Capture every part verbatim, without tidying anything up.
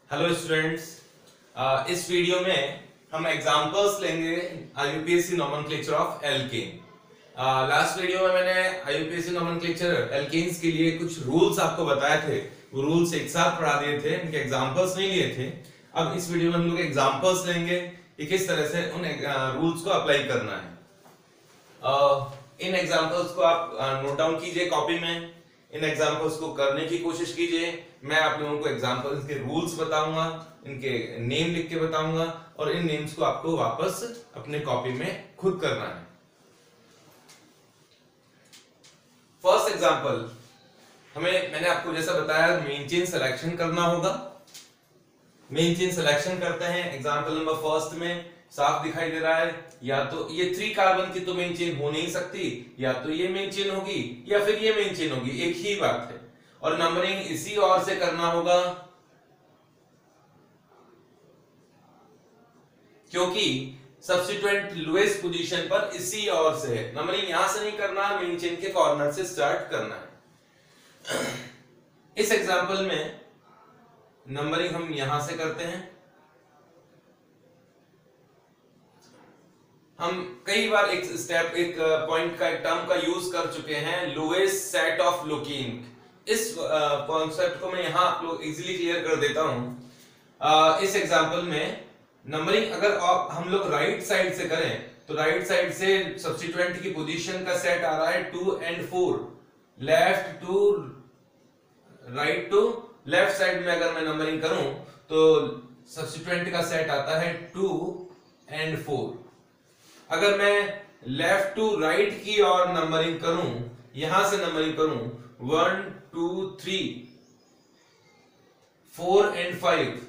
Hello students, इस video में हम एग्जांपल्स लेंगे IUPAC nomenclature of alkane. Last video में मैंने आईयूपीएससी नोमेनक्लेचर एल्केन्स के लिए कुछ रूल्स आपको बताए थे। वो रूल्स एक साथ पढ़ा दिए थे, उनके एग्जांपल्स नहीं लिए थे। अब इस वीडियो में हम लोग एग्जांपल्स लेंगे कि किस तरह से उन रूल्स को अप्लाई करना है। uh, इन एग्जांपल्स को आप नोट डाउन कीजिए कॉपी में, इन एग्जांपल्स को करने की कोशिश कीजिए। मैं आप लोगों को एग्जांपल्स के रूल्स बताऊंगा, इनके नेम लिख के बताऊंगा और इन नेम्स को आपको वापस अपने कॉपी में खुद करना है। फर्स्ट एग्जांपल, हमें मैंने आपको जैसा बताया मेन चेन सिलेक्शन करना होगा। मेन चेन सिलेक्शन करते हैं। एग्जांपल नंबर फर्स्ट में साफ दिखाई दे रहा है, या तो ये थ्री कार्बन की तो मेन चेन हो नहीं सकती, या तो ये मेन चेन होगी या फिर ये मेन चेन होगी, एक ही बात है। और नंबरिंग इसी और से करना होगा क्योंकि सब्स्टिट्यूएंट लोएस्ट पोजीशन पर इसी और से है। नंबरिंग यहां से नहीं करना, मेन चेन के कॉर्नर से स्टार्ट करना है। इस एग्जांपल में नंबरिंग हम यहां से करते हैं। हम कई बार एक स्टेप एक पॉइंट का एक टर्म का यूज कर चुके हैं, लोएस्ट सेट ऑफ लुकिंग। इस कॉन्सेप्ट uh, को मैं यहां आप लोग इजीली क्लियर कर देता हूं। uh, इस एग्जांपल में नंबरिंग अगर हम लोग राइट साइड से करें तो राइट साइड से सब्स्टिट्यूएंट की पोजीशन का सेट आ रहा है two and four, left to right to left side में अगर मैं नंबरिंग करूं तो सब्स्टिट्यूएंट का सेट आता है टू एंड फोर। अगर मैं लेफ्ट टू राइट की और नंबरिंग करूं, यहां से नंबरिंग करूं one two three four and five,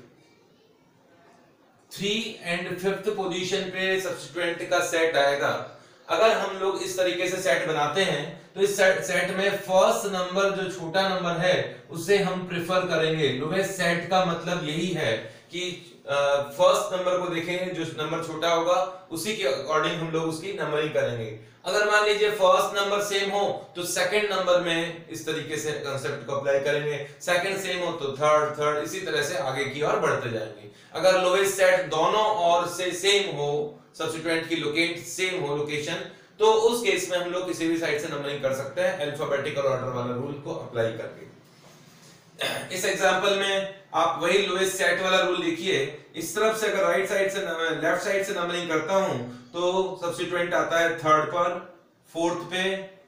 three and fifth position पे सब्स्टिट्यूएंट का सेट आएगा। अगर हम लोग इस तरीके से सेट बनाते हैं तो इस सेट, सेट में फर्स्ट नंबर जो छोटा नंबर है उसे हम प्रेफर करेंगे। लोएस्ट सेट का मतलब यही है कि फर्स्ट uh, नंबर को देखेंगे, जो नंबर छोटा होगा उसी के अकॉर्डिंग हम लोग उसकी नंबरिंग करेंगे। अगर मान लीजिए फर्स्ट नंबर सेम हो तो सेकंड नंबर में इस तरीके से कांसेप्ट को अप्लाई करेंगे, सेकंड सेम हो तो थर्ड, थर्ड इसी तरह से आगे की ओर बढ़ते जाएंगे। अगर लोएस्ट सेट दोनों ओर से सेम हो, सब्स्टिट्यूएंट की लोकेट सेम हो लोकेशन, तो उस केस में हम लोग किसी भी साइड से नंबरिंग कर सकते हैं अल्फाबेटिकल ऑर्डर वाला रूल को अप्लाई करके। इस एग्जांपल में आप वही लोएस्ट सेट वाला रूल देखिए। इस तरफ से अगर राइट साइड से लेफ्ट साइड से नंबरिंग करता हूं तो सब्स्टिट्यूएंट आता है थर्ड पर, फोर्थ पे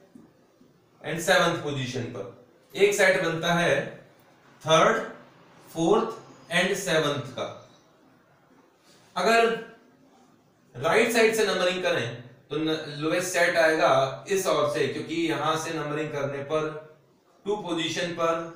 एंड सेवंथ पोजीशन पर। एक सेट बनता है थर्ड, फोर्थ एंड सेवंथ का। अगर राइट साइड से नंबरिंग करें तो लोएस्ट सेट आएगा इस ओर से, क्योंकि यहां से नंबरिंग करने पर टू पोजीशन पर,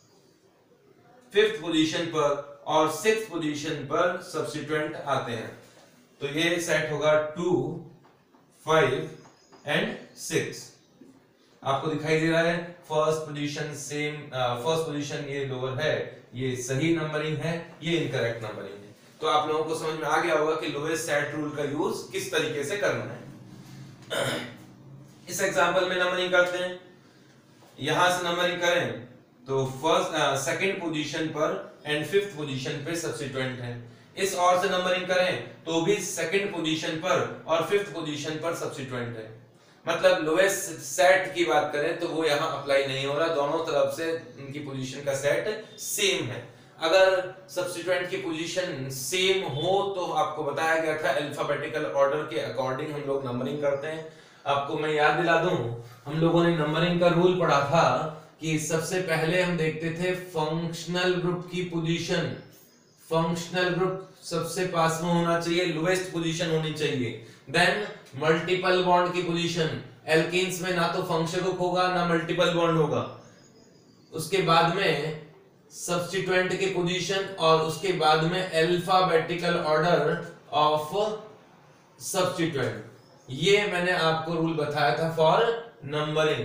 फिफ्थ पोजीशन पर और सिक्स्थ पोजीशन पर सब्स्टिट्यूएंट आते हैं। तो ये सेट होगा टू, फाइव एंड सिक्स। आपको दिखाई दे रहा है first position same, first position ये लोअर है, ये सही नंबरिंग है, ये इनकरेक्ट नंबरिंग है। तो आप लोगों को समझ में आ गया होगा कि लोएस्ट सेट रूल का यूज किस तरीके से करना है। इस एग्जांपल में नंबरिंग करते हैं। यहां से नंबरिंग करें तो फर्स्ट सेकंड पोजीशन पर एंड फिफ्थ पोजीशन पे सब्स्टिट्यूएंट है। इस और से नंबरिंग करें तो भी सेकंड पोजीशन पर और फिफ्थ पोजीशन पर सब्स्टिट्यूएंट है। मतलब लोएस्ट सेट की बात करें तो वो यहां अप्लाई नहीं हो रहा, दोनों तरफ से उनकी पोजीशन का सेट सेम है। अगर सब्स्टिट्यूएंट की पोजीशन सेम हो तो आपको बताया गया था अल्फाबेटिकल ऑर्डर के अकॉर्डिंग हम लोग नंबरिंग करते हैं। आपको मैं याद दिला दूं, हम लोगों ने नंबरिंग का रूल पढ़ा था कि सबसे पहले हम देखते थे फंक्शनल ग्रुप की पोजीशन। फंक्शनल ग्रुप सबसे पास में होना चाहिए, लोएस्ट पोजीशन होनी चाहिए। देन मल्टीपल बॉन्ड की पोजीशन। एल्केन्स में ना तो फंक्शनल ग्रुप होगा ना मल्टीपल बॉन्ड होगा। उसके बाद में सब्स्टिट्यूएंट की पोजीशन और उसके बाद में अल्फाबेटिकल ऑर्डर ऑफ सब्स्टिट्यूएंट। ये मैंने आपको रूल बताया था फॉर नंबरिंग,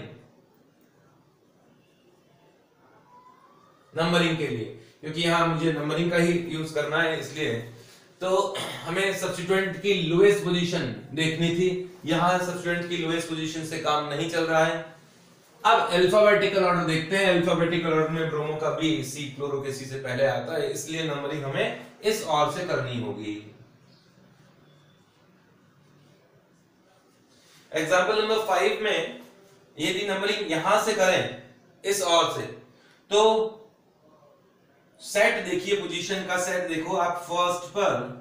नंबरिंग के लिए, क्योंकि यहां मुझे नंबरिंग का ही यूज करना है, इसलिए तो हमें सब्स्टिट्यूएंट की लोएस्ट पोजीशन देखनी थी। यहां सब्स्टिट्यूएंट की लोएस्ट पोजीशन से काम नहीं चल रहा है। अब अल्फाबेटिकल ऑर्डर देखते हैं। अल्फाबेटिकल ऑर्डर में ब्रोमो का बी सी क्लोरो के सी से पहले आता है, इसलिए नंबरिंग हमें इस और से करनी होगी। एग्जाम्पल नंबर फाइव में यदि नंबरिंग यहां से करें इस और से, तो सेट देखिए, पोजीशन का सेट देखो आप, फर्स्ट पर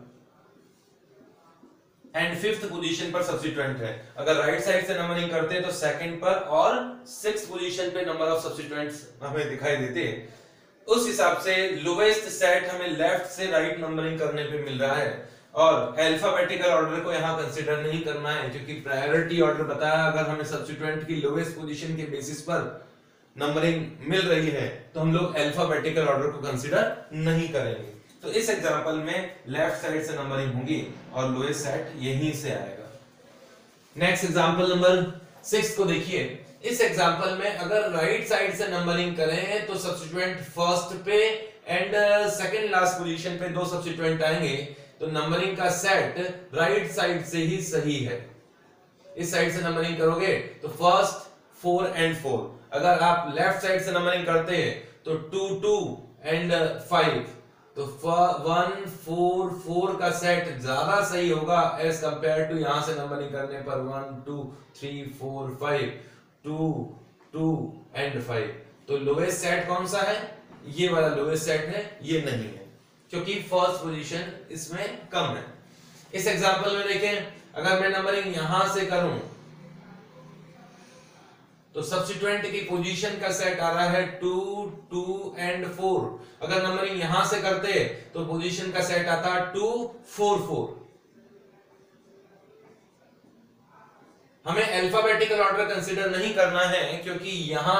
एंड फिफ्थ पोजीशन पर सब्स्टिट्यूएंट है। अगर राइट साइड से नंबरिंग करते हैं तो सेकंड पर और सिक्स्थ पोजीशन पे नंबर ऑफ सब्स्टिट्यूएंट्स हमें दिखाई देते हैं। उस हिसाब से लोवेस्ट सेट हमें लेफ्ट से राइट नंबरिंग करने पे मिल रहा है, और अल्फाबेटिकल ऑर्डर को यहां कंसीडर नहीं करना है, क्योंकि प्रायोरिटी ऑर्डर बताया अगर हमें सब्स्टिट्यूएंट की लोवेस्ट पोजीशन के बेसिस पर नंबरिंग मिल रही है तो हम लोग अल्फाबेटिकल ऑर्डर को कंसीडर नहीं करेंगे। तो इस एग्जांपल में लेफ्ट साइड से नंबरिंग होगी और लोएस्ट सेट यहीं से आएगा। नेक्स्ट एग्जांपल नंबर सिक्स को देखिए। इस एग्जांपल में अगर राइट साइड से नंबरिंग करें तो सब्स्टिट्यूएंट फर्स्ट पे एंड सेकंड लास्ट पोजीशन पे दो सब्स्टिट्यूएंट आएंगे, तो नंबरिंग का सेट राइट साइड से ही सही है। इस साइड से नंबरिंग करोगे तो फर्स्ट फोर एंड फोर, अगर आप लेफ्ट साइड से नंबरिंग करते हैं तो टू टू एंड फाइव, तो वन फोर फोर का सेट ज्यादा सही होगा एज कंपेयर टू यहां से नंबरिंग करने पर one two three four five, two two and five. तो लोएस्ट सेट कौन सा है? ये वाला लोएस्ट सेट है, ये नहीं है, क्योंकि फर्स्ट पोजीशन इसमें कम है। इस एग्जांपल में देखें, अगर मैं नंबरिंग यहां से करूं तो सब्स्टिट्यूएंट की पोजीशन का सेट आ रहा है टू टू एंड फोर। अगर नंबरिंग यहां से करते तो पोजीशन का सेट आता टू फोर फोर। हमें अल्फाबेटिकल ऑर्डर कंसीडर नहीं करना है, क्योंकि यहां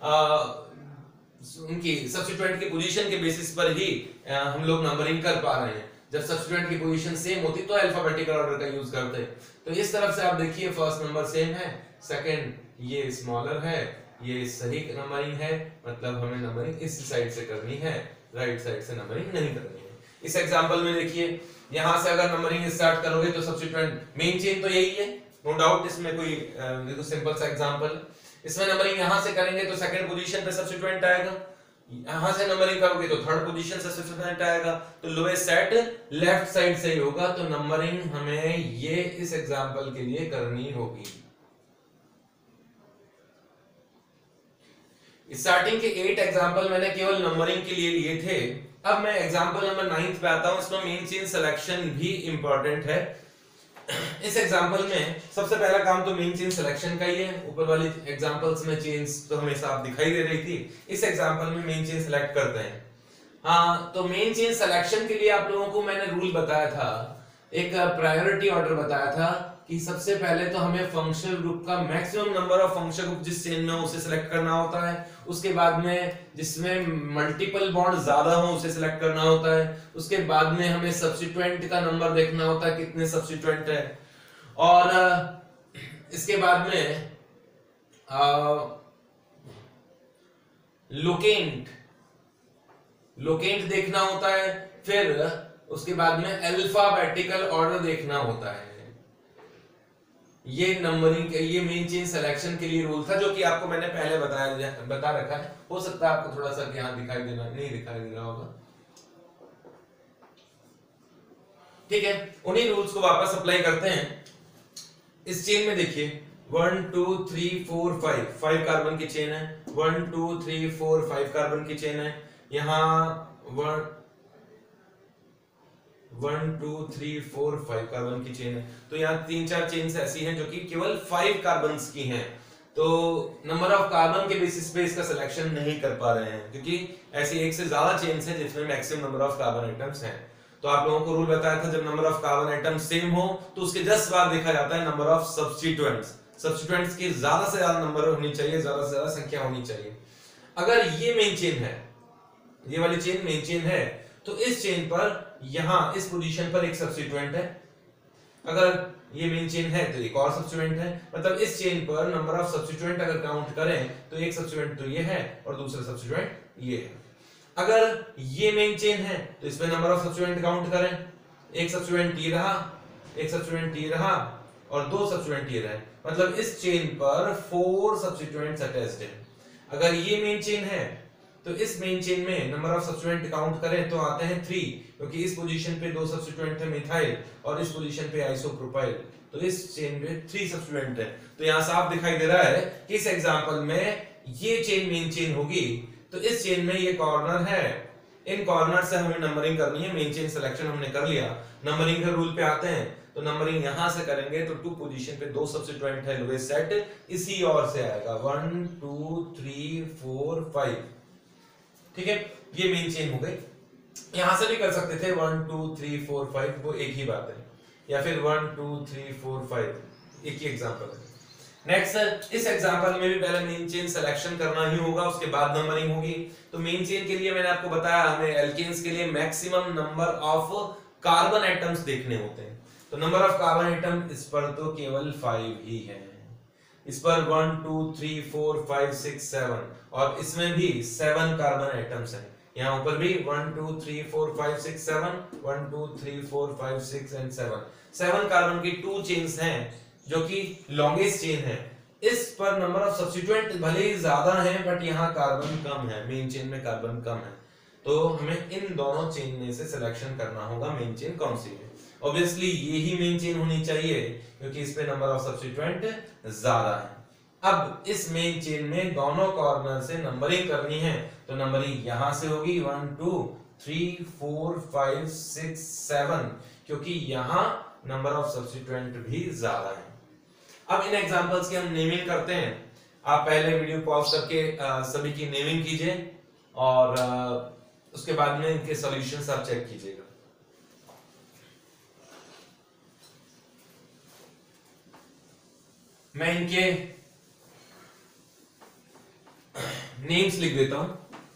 उनकी सब्स्टिट्यूएंट की पोजीशन के बेसिस पर ही आ, हम लोग नंबरिंग कर पा रहे हैं। जब सब्स्टिट्यूएंट की पोजीशन सेम होती तो अल्फाबेटिकल ऑर्डर का यूज करते। तो इस तरफ से आप देखिए, फर्स्ट नंबर सेम है, सेकंड ये स्मॉलर है, ये सही नंबरिंग है, मतलब हमें नंबरिंग इस साइड से करनी है, राइट साइड से नंबरिंग नहीं करनी है। इस एग्जांपल में देखिए, यहां से अगर नंबरिंग स्टार्ट करोगे तो सब्स्टिट्यूएंट मेन चेन तो यही है, नो डाउट। इसमें कोई देखो सिंपल सा एग्जांपल, इसमें नंबरिंग यहां से करेंगे तो सेकंड पोजीशन पे सब्स्टिट्यूएंट आएगा, यहां से नंबरिंग करोगे तो थर्ड पोजीशन से सब्स्टिट्यूएंट आएगा, तो लोएस्ट सेट लेफ्ट साइड से ही होगा। तो नंबरिंग हमें ये इस एग्जांपल के लिए करनी होगी। स्टार्टिंग के एट एग्जांपल मैंने केवल नंबरिंग के लिए लिए थे। अब मैं एग्जांपल नंबर नाइन्थ पे आता हूं, इसमें मेन चेन सिलेक्शन भी इंपॉर्टेंट है। इस एग्जांपल में सबसे पहला काम तो मेन चेन सिलेक्शन का ही है। ऊपर वाली एग्जांपल्स में चेन्स तो हमें साफ दिखाई दे रही थी, इस एग्जांपल में मेन चेन सिलेक्ट करते हैं। हाँ, तो मेन चेन सिलेक्शन के लिए आप लोगों को मैंने रूल बताया था, एक प्रायोरिटी ऑर्डर बताया था कि सबसे पहले तो हमें फंक्शनल ग्रुप का maximum number of functional group जिस चेन में उसे सिलेक्ट करना होता है, उसके बाद में जिसमें मल्टीपल बॉन्ड ज्यादा हो उसे सिलेक्ट करना होता है, उसके बाद में हमें सब्स्टिट्यूएंट का नंबर देखना होता है कितने सब्स्टिट्यूएंट है, और इसके बाद में लोकेंट लोकेंट देखना होता है, फिर उसके बाद में अल्फाबेटिकल ऑर्डर देखना होता है। ये नंबरिंग, ये मेन चेन सिलेक्शन के लिए रूल था, जो कि आपको मैंने पहले बताया बता रखा है। हो सकता है आपको थोड़ा सा यहाँ दिखाई देना नहीं दिखाई दे रहा होगा, ठीक है। उन्हीं रूल्स को वापस अप्लाई करते हैं। इस चेन में देखिए, one two three four five, five carbon की चेन है, one two three four five carbon की चेन है। यहाँ one one two three four five carbon की चेन है, तो यहाँ तीन चार चेन्स ऐसी हैं जो कि केवल फाइव कार्बन्स की हैं। तो नंबर ऑफ कार्बन के बेसिस पे इसका सिलेक्शन नहीं कर पा रहे हैं, क्योंकि ऐसी एक से ज्यादा चेन्स हैं जिसमें maximum number of carbon atoms हैं। तो आप लोगों को रूल बताया था, जब number of carbon atoms same हो तो उसके जस्ट बाद देखा जाता है नंबर ऑफ सब्स्टिट्यूएंट्स। सब्स्टिट्यूएंट्स की ज्यादा से ज्यादा नंबर होनी चाहिए, ज्यादा से ज्यादा संख्या होनी चाहिए। अगर ये मेन चेन है, ये वाली चेन मेन चेन है, तो इस चेन पर यहां इस पोजीशन पर एक सब्स्टिट्यूएंट है, अगर ये मेन चेन है तो एक और सब्स्टिट्यूएंट है, मतलब इस चेन पर नंबर ऑफ सब्स्टिट्यूएंट अगर काउंट करें तो एक सब्स्टिट्यूएंट तो ये है और दूसरा सब्स्टिट्यूएंट ये है। अगर ये मेन चेन है तो इसमें नंबर ऑफ सब्स्टिट्यूएंट काउंट करें, एक सब्स्टिट्यूएंट ये रहा, एक सब्स्टिट्यूएंट ये रहा और दो सब्स्टिट्यूएंट ये रहे, मतलब इस चेन पर फोर सब्स्टिट्यूएंट्स अटैच्ड है। अगर ये मेन चेन है तो इस मेन चेन में नंबर ऑफ सब्स्टिट्यूएंट काउंट करें तो आते हैं थ्री, क्योंकि इस पोजीशन पे दो सब्स्टिट्यूएंट है मिथाइल और इस पोजीशन पे आइसोप्रोपाइल, तो इस चेन में थ्री सब्स्टिट्यूएंट है। तो यहाँ साफ दिखाई दे रहा है कि इस एग्जांपल में ये चेन मेन चेन होगी, तो इस चेन में ये कॉर्नर है, इन कॉर्नर से हमें नंबरिंग करनी है। मेन चेन सिलेक्शन हमने कर लिया, नंबरिंग के रूल पे आते हैं, तो नंबरिंग यहां से करेंगे तो टू पोजीशन पे दो सब्स्टिट्यूएंट है लोएस्ट सेट, इसी ओर से आएगा one two three four five, ठीक है, ये मेन चेन हो गई। यहां से भी कर सकते थे one two three four five, वो एक ही बात है, या फिर one two three four five, एक ही एग्जांपल है। नेक्स्ट, इस एग्जांपल में भी पहले मेन चेन सिलेक्शन करना ही होगा, उसके बाद नंबरिंग होगी। तो मेन चेन के लिए मैंने आपको बताया हमें एल्केन्स के लिए maximum number of carbon atoms देखने होते हैं, तो नंबर ऑफ कार्बन एटम इस पर तो केवल फाइव ही है, इस पर one two three four five six seven, और इसमें भी सेवन कार्बन एटम्स हैं, यहाँ ऊपर भी one two three four five six seven, one two three four five six and seven, seven carbon की टू चेन्स हैं जो कि लॉन्गेस्ट चेन है। इस पर नंबर ऑफ सब्स्टिट्यूएंट भले ही ज्यादा है बट यहाँ कार्बन कम है, मेन चेन में कार्बन कम है, तो हमें इन दोनों चेन में से सिलेक्शन करना होगा मेन चेन कौन सी है। ऑब्वियसली ये ही मेन चेन होनी चाहिए क्योंकि इस पे नंबर ऑफ सब्स्टिट्यूएंट ज्यादा है। अब इस मेन चेन में दोनों कॉर्नर से नंबरिंग करनी है, तो नंबरिंग यहां से होगी one two three four five six seven, क्योंकि यहां नंबर ऑफ सब्स्टिट्यूएंट भी ज्यादा है। अब इन एग्जांपल्स की हम नेमिंग करते हैं। आप पहले वीडियो पॉज करके आ, सभी की नेमिंग कीजिए और आ, उसके बाद में इनके सॉल्यूशंस आप चेक कीजिएगा। मैं इनके नेम्स लिख देता हूं।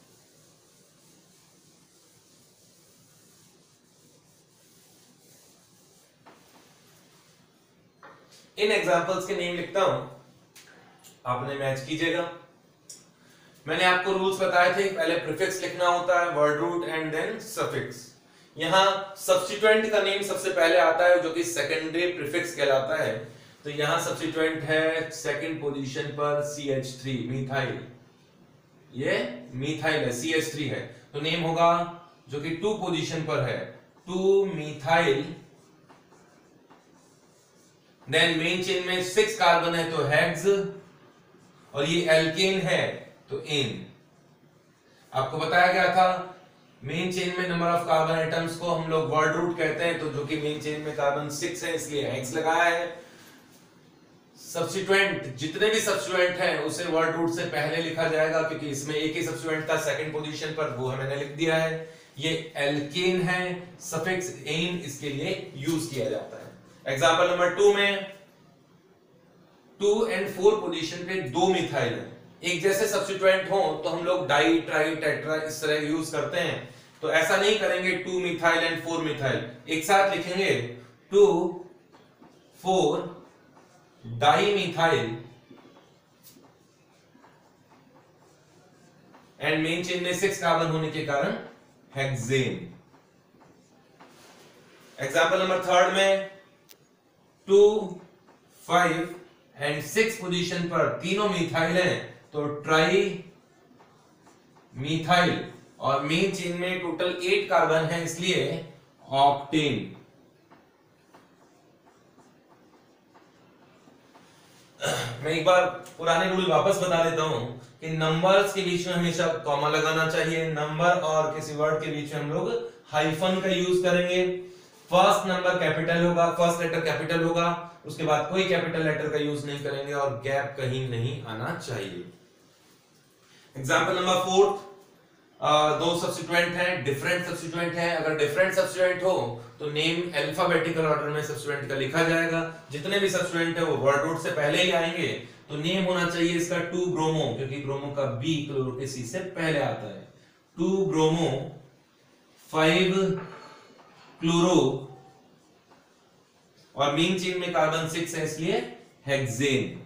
इन एग्जांपल्स के नेम लिखता हूं, आपने मैच कीजिएगा। मैंने आपको रूल्स बताए थे, पहले प्रीफिक्स लिखना होता है, word root and then suffix. यहां सब्स्टिट्यूएंट का नेम सबसे पहले आता है जो कि सेकेंडरी प्रीफिक्स कहलाता है। तो यहां सब्स्टिट्यूएंट है सेकंड पोजीशन पर सी एच थ्री मिथाइल, ये मिथाइल है, सी एच थ्री है, तो नेम होगा जो कि टू पोजीशन पर है two methyl. Then main chain में सिक्स कार्बन है तो हेक्स, और ये एल्केन है तो एन। आपको बताया गया था मेन चेन में नंबर ऑफ कार्बन एटम्स को हम लोग वर्ड रूट कहते हैं, तो जो कि मेन चेन में कार्बन सिक्स है इसलिए हेक्स लगाया है। सब्स्टिट्यूएंट जितने भी सब्स्टिट्यूएंट हैं उसे वर्ड रूट से पहले लिखा जाएगा क्योंकि इसमें एक ही सब्स्टिट्यूएंट था सेकंड पोजीशन पर, वो है मैंने लिख दिया है। ये एल्केन है, सफिक्स एन इसके लिए यूज किया जाता है। एग्जांपल नंबर टू में टू एंड फोर पोजीशन पे दो मिथाइल है, एक जैसे सब्स्टिट्यूएंट हो तो हम लोग डाई ट्राई टेट्रा इस तरह यूज करते हैं, तो ऐसा नहीं करेंगे two methyl and four methyl, एक साथ लिखेंगे two four di methyl and main chain में सिक्स कार्बन होने के कारण हेक्सेन। एग्जांपल नंबर थर्ड में two five and six position पर तीनों मिथाइल हैं तो ट्राई मिथाइल, और मेन चेन में टोटल एट कार्बन है इसलिए ऑक्टेन। मैं एक बार पुराने रूल वापस बता देता हूं कि नंबर्स के बीच में हमेशा कॉमा लगाना चाहिए, नंबर और किसी वर्ड के बीच में हम लोग हाइफन का यूज करेंगे। फर्स्ट नंबर कैपिटल होगा, फर्स्ट लेटर कैपिटल होगा, उसके बाद कोई कैपिटल लेटर का यूज नहीं करेंगे और गैप कहीं नहीं आना चाहिए। एग्जांपल नंबर फोर्थ, दो सब्स्टिट्यूएंट हैं, डिफरेंट सब्स्टिट्यूएंट हैं। अगर डिफरेंट सब्स्टिट्यूएंट हो तो नेम अल्फाबेटिकल ऑर्डर में सब्स्टिट्यूएंट का लिखा जाएगा। जितने भी सब्स्टिट्यूएंट है वो वर्ड रूट से पहले ही आएंगे, तो नेम होना चाहिए इसका टू ब्रोमो, क्योंकि ब्रोमो का बी क्लोरो के सी से पहले आता है। टू ब्रोमो फाइव क्लोरो, और मेन चेन में कार्बन सिक्स है इसलिए hexane.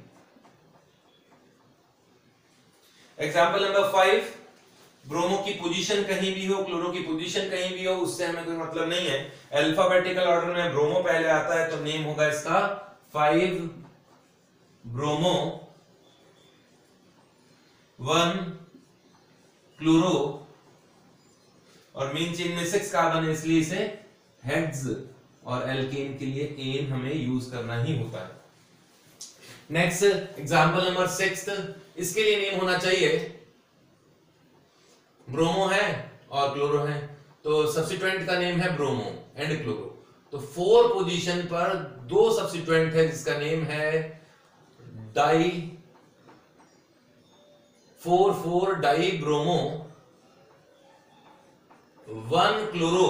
Example number five, bromo की पोजीशन कहीं भी हो, क्लोरो की पोजीशन कहीं भी हो, उससे हमें कोई मतलब नहीं है। अल्फाबेटिकल ऑर्डर में ब्रोमो पहले आता है तो नेम होगा इसका फाइव ब्रोमो, वन क्लोरो, और मेन चेन में सिक्स कार्बन है इसलिए इसे हेक्स, और एल्केन के लिए एन हमें यूज करना ही होता है। नेक्स्ट एग्जांपल नंबर सिक्स, इसके लिए नेम होना चाहिए, ब्रोमो है और क्लोरो है, तो सब्स्टिट्यूएंट का नेम है ब्रोमो एंड क्लोरो। तो फोर पोजीशन पर दो सब्स्टिट्यूएंट है जिसका नेम है di four four di bromo, one chloro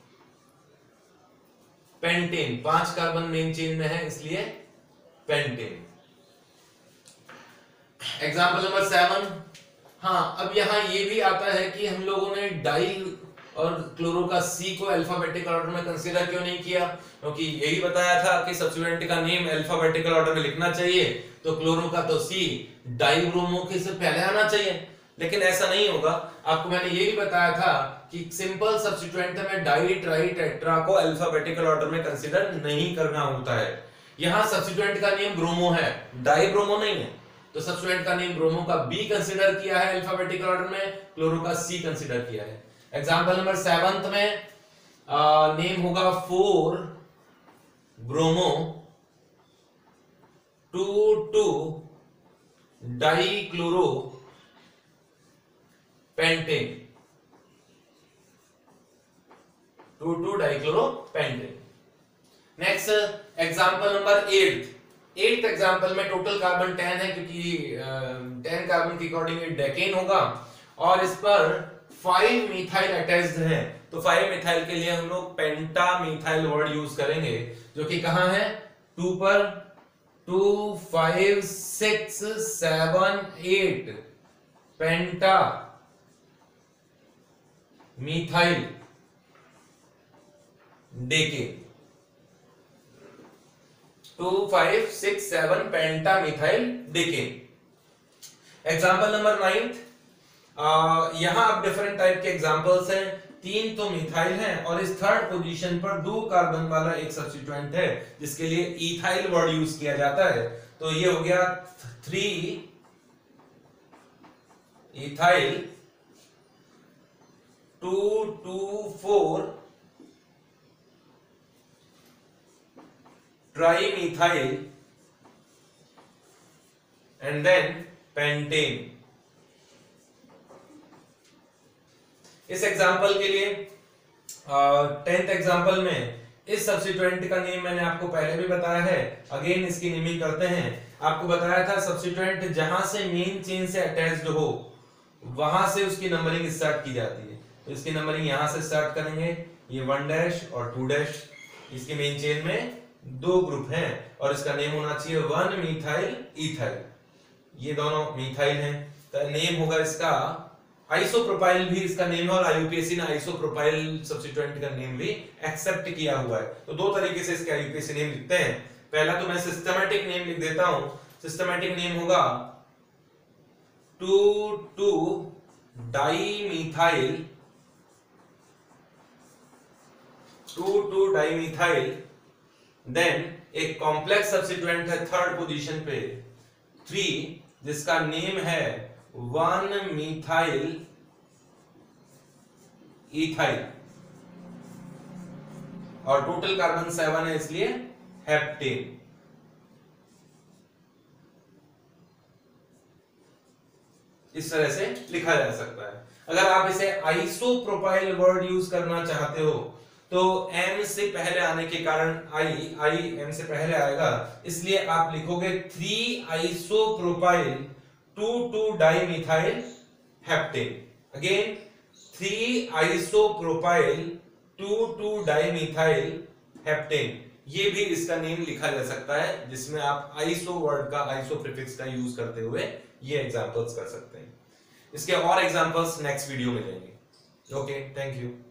pentane, पांच कार्बन मेन चेन में है इसलिए पेंटेन। एग्जाम्पल नंबर सेवन, हाँ अब यहां ये भी आता है कि हम लोगों ने डाई और क्लोरो का सी को अल्फाबेटिकल ऑर्डर में कंसीडर क्यों नहीं किया, क्योंकि यही बताया था कि सब्स्टिट्यूएंट का नेम अल्फाबेटिकल ऑर्डर में लिखना चाहिए, तो क्लोरो का तो सी डाई ब्रोमो के से पहले आना चाहिए, लेकिन ऐसा नहीं होगा। आपको मैंने ये भी बताया था कि सिंपल सब्स्टिट्यूएंट में डाई ट्राई टेट्रा को अल्फाबेटिकल ऑर्डर में कंसीडर नहीं करना होता है। यहां सब्स्टिट्यूएंट का नेम ब्रोमो है, डाई ब्रोमो नहीं है, तो सब्स्टिट्यूएंट का नेम ब्रोमो का बी कंसीडर किया है अल्फाबेटिकल ऑर्डर में, क्लोरो का सी कंसीडर किया है। एग्जांपल नंबर सेवंथ में आ, नेम होगा four bromo two two di chloro pentane, two two di chloro pentane. Next example number eight, eight example में टोटल कार्बन टेन है, क्योंकि टेन कार्बन के अकॉर्डिंग डेकेन होगा, और इस पर फाइव मिथाइल अटैच्ड है, तो फाइव मिथाइल के लिए हम लोग पेंटा मिथाइल वर्ड यूज करेंगे, जो कि कहां है, टू पर, two five six seven eight penta methyl decane, two five six seven penta methyl decane. Example number ninth, यहां अब डिफरेंट टाइप के एग्जांपल्स हैं, तीन तो मिथाइल हैं और इस थर्ड पोजीशन पर दो कार्बन वाला एक सब्स्टिट्यूएंट है जिसके लिए इथाइल वर्ड यूज किया जाता है, तो ये हो गया three ethyl, two two four trimethyl and then pentane. इस एग्जाम्पल के लिए टेंथ एग्जाम्पल में इस सब्स्टिट्यूएंट का नेम मैंने आपको पहले भी बताया है, अगेन इसकी नेमिंग करते हैं। आपको बताया था सब्स्टिट्यूएंट जहां से मेन चेन से अटैच्ड हो वहां से उसकी नंबरिंग स्टार्ट की जाती है, तो इसकी नंबरिंग यहां से स्टार्ट करेंगे, ये वन डैश और टू डैश, इसके मेन चेन में दो ग्रुप हैं और इसका नेम होना चाहिए वन मिथाइल इथाइल, ये दोनों मिथाइल हैं, तो नेम होगा इसका आइसोप्रोपाइल, भी इसका नेम है और आईयूपीएसी ने आइसोप्रोपाइल सब्स्टिट्यूएंट का नेम भी एक्सेप्ट किया हुआ है। तो दो तरीके से इसके आईयूपीएसी नेम लिखते हैं, पहला तो मैं सिस्टमैटिक नेम लिख देता हूं, सिस्टमैटिक नेम होगा two two dimethyl, two two dimethyl, then एक कॉम्प्लेक्स सब्स्टिट्यूएंट है थर्ड पोजीशन पे थ्री, जिसका नेम है वन मिथाइल इथाइल, और टोटल कार्बन सेवन है इसलिए हेप्टेन। इस तरह से लिखा जा सकता है। अगर आप इसे आइसोप्रोपाइल वर्ड यूज करना चाहते हो तो M से पहले आने के कारण I, I M से पहले आएगा, इसलिए आप लिखोगे three isopropyl two two dimethyl heptane, again three isopropyl two two dimethyl heptane, ये भी इसका नेम लिखा जा सकता है, जिसमें आप आइसो वर्ड का, आइसो प्रीफिक्स का यूज करते हुए ये एग्जांपल्स कर सकते हैं। इसके और एग्जांपल्स नेक्स्ट वीडियो में लेंगे। Okay, thank you.